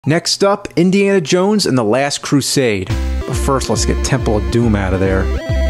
Next up, Indiana Jones and the Last Crusade. But first, let's get Temple of Doom out of there.